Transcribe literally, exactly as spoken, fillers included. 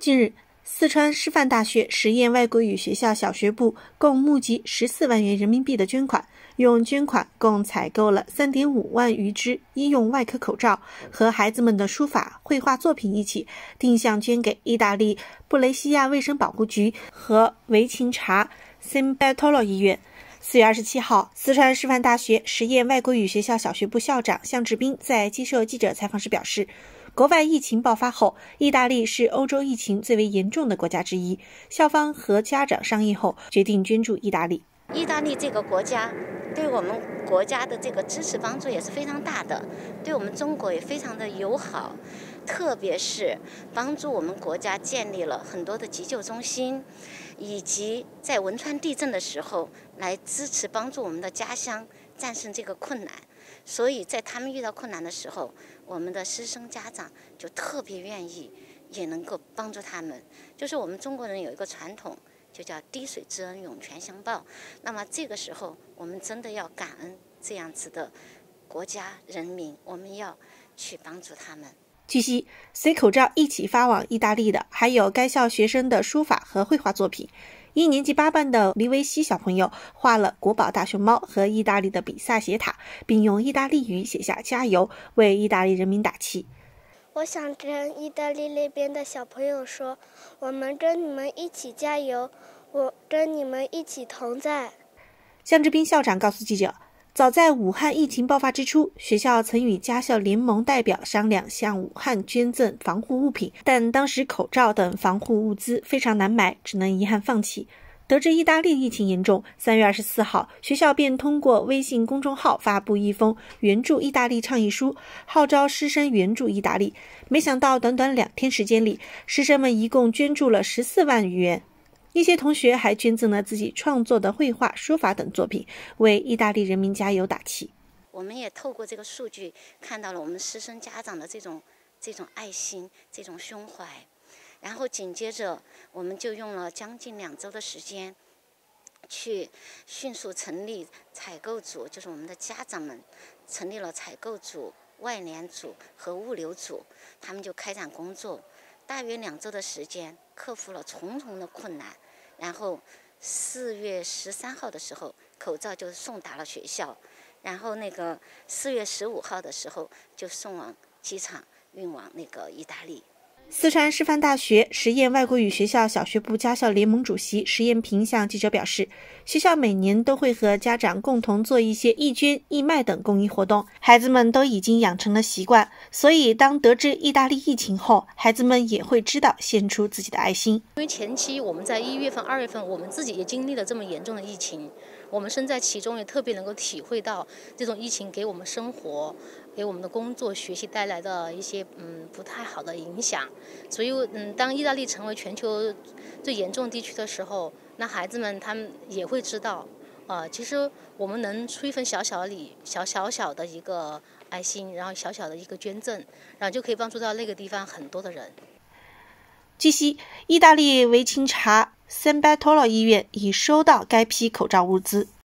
近日，四川师范大学实验外国语学校小学部共募集十四万元人民币的捐款，用捐款共采购了 三点五万余只医用外科口罩和孩子们的书法、绘画作品一起，定向捐给意大利布雷西亚卫生保护局和维琴察 San Bartolo 医院。四月二十七号，四川师范大学实验外国语学校小学部校长向志斌在接受记者采访时表示，国外疫情爆发后，意大利是欧洲疫情最为严重的国家之一。校方和家长商议后，决定捐助意大利。 意大利这个国家对我们国家的这个支持帮助也是非常大的，对我们中国也非常的友好，特别是帮助我们国家建立了很多的急救中心，以及在汶川地震的时候来支持帮助我们的家乡战胜这个困难。所以在他们遇到困难的时候，我们的师生家长就特别愿意，也能够帮助他们。就是我们中国人有一个传统，就叫滴水之恩，涌泉相报。那么这个时候，我们真的要感恩这样子的国家人民，我们要去帮助他们。 据悉，随口罩一起发往意大利的还有该校学生的书法和绘画作品。一年级八班的黎维西小朋友画了国宝大熊猫和意大利的比萨斜塔，并用意大利语写下加油，为意大利人民打气。 我想跟意大利那边的小朋友说，我们跟你们一起加油，我跟你们一起同在。 向志斌校长告诉记者，早在武汉疫情爆发之初，学校曾与家校联盟代表商量向武汉捐赠防护物品，但当时口罩等防护物资非常难买，只能遗憾放弃。得知意大利疫情严重，三月二十四号，学校便通过微信公众号发布一封援助意大利倡议书，号召师生援助意大利。没想到短短两天时间里，师生们一共捐助了十四万余元。一些同学还捐赠了自己创作的绘画、书法等作品，为意大利人民加油打气。 我们也透过这个数据看到了我们师生家长的这种这种爱心、这种胸怀。然后紧接着，我们就用了将近两周的时间，去迅速成立采购组，就是我们的家长们成立了采购组、外联组和物流组，他们就开展工作。大约两周的时间，克服了重重的困难。然后四月十三号的时候，口罩就送达了学校。然后那个四月十五号的时候，就送往机场，运往那个意大利。 四川师范大学实验外国语学校小学部家校联盟主席石延平向记者表示，学校每年都会和家长共同做一些义捐、义卖等公益活动，孩子们都已经养成了习惯，所以当得知意大利疫情后，孩子们也会知道献出自己的爱心。 因为前期我们在一月份、二月份，我们自己也经历了这么严重的疫情，我们身在其中，也特别能够体会到这种疫情给我们生活、给我们的工作、学习带来的一些嗯不太好的影响。所以嗯，当意大利成为全球最严重地区的时候，那孩子们他们也会知道，呃，其实我们能出一份小小的礼、小小小的一个爱心，然后小小的一个捐赠，然后就可以帮助到那个地方很多的人。 据悉，意大利维琴察 San Bartolo 医院已收到该批口罩物资。